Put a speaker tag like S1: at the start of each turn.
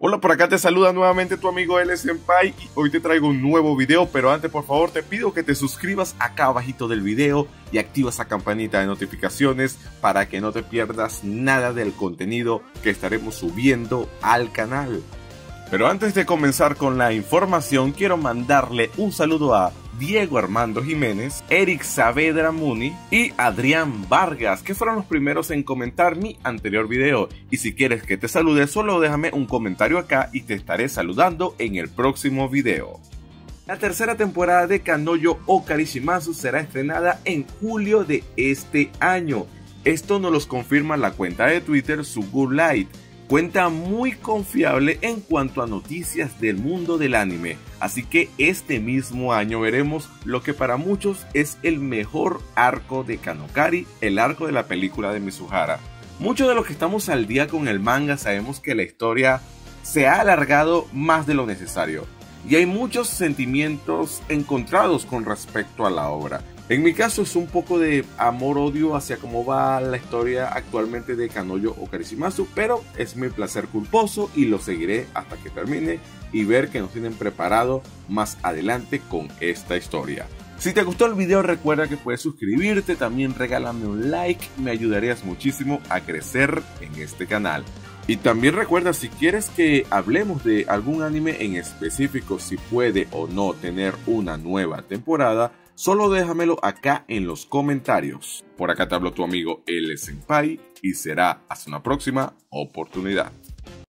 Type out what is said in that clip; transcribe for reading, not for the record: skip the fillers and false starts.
S1: Hola, por acá te saluda nuevamente tu amigo L Senpai y hoy te traigo un nuevo video, pero antes por favor te pido que te suscribas acá abajito del video y activa esa campanita de notificaciones para que no te pierdas nada del contenido que estaremos subiendo al canal. Pero antes de comenzar con la información, quiero mandarle un saludo a Diego Armando Jiménez, Eric Saavedra Muni y Adrián Vargas, que fueron los primeros en comentar mi anterior video. Y si quieres que te salude, solo déjame un comentario acá y te estaré saludando en el próximo video. La tercera temporada de Kanojo Okari Shimazu será estrenada en julio de este año. Esto nos lo confirma la cuenta de Twitter Sugurlight, cuenta muy confiable en cuanto a noticias del mundo del anime, así que este mismo año veremos lo que para muchos es el mejor arco de Kanokari, el arco de la película de Mizuhara. Muchos de los que estamos al día con el manga sabemos que la historia se ha alargado más de lo necesario, y hay muchos sentimientos encontrados con respecto a la obra. En mi caso es un poco de amor-odio hacia cómo va la historia actualmente de Kanojo Okari Shimazu, pero es mi placer culposo y lo seguiré hasta que termine y ver que nos tienen preparado más adelante con esta historia. Si te gustó el video recuerda que puedes suscribirte, también regálame un like, me ayudarías muchísimo a crecer en este canal. Y también recuerda, si quieres que hablemos de algún anime en específico, si puede o no tener una nueva temporada, solo déjamelo acá en los comentarios. Por acá te habló tu amigo L Senpai y será hasta una próxima oportunidad.